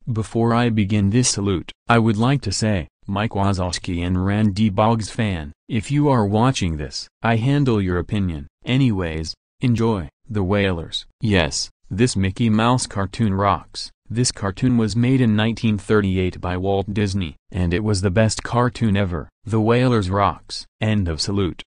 Before I begin this salute, I would like to say, Mike Wazowski and Randy Boggs fan, if you are watching this, I handle your opinion. Anyways, enjoy. The Whalers. Yes, this Mickey Mouse cartoon rocks. This cartoon was made in 1938 by Walt Disney, and it was the best cartoon ever. The Whalers rocks. End of salute.